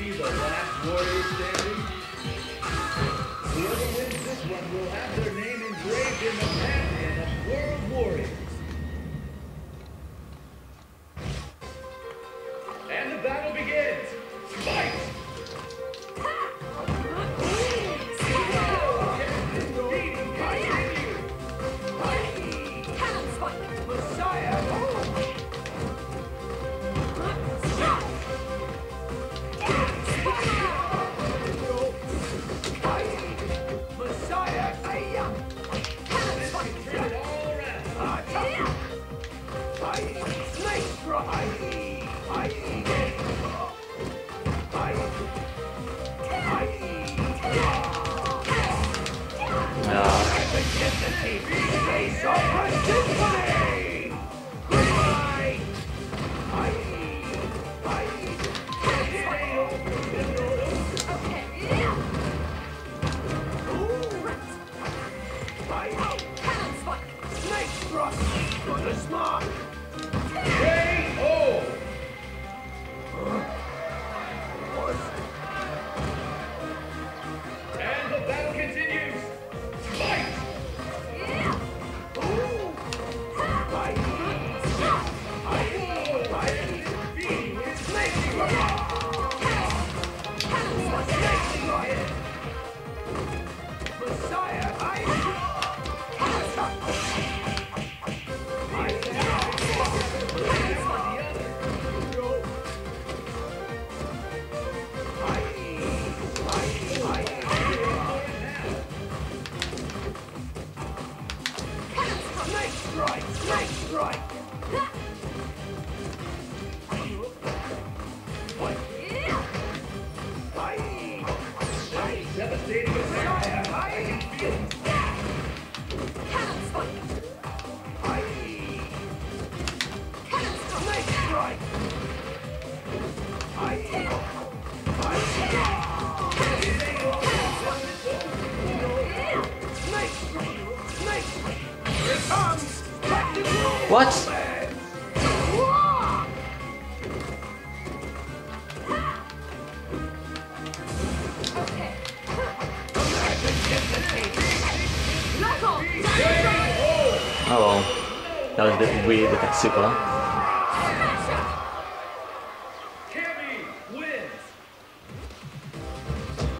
be the last warrior standing? Whoever wins this one will have their name engraved in the pantheon of world warriors. And the battle begins. Fight! What? Oh well, that was a bit weird with that super.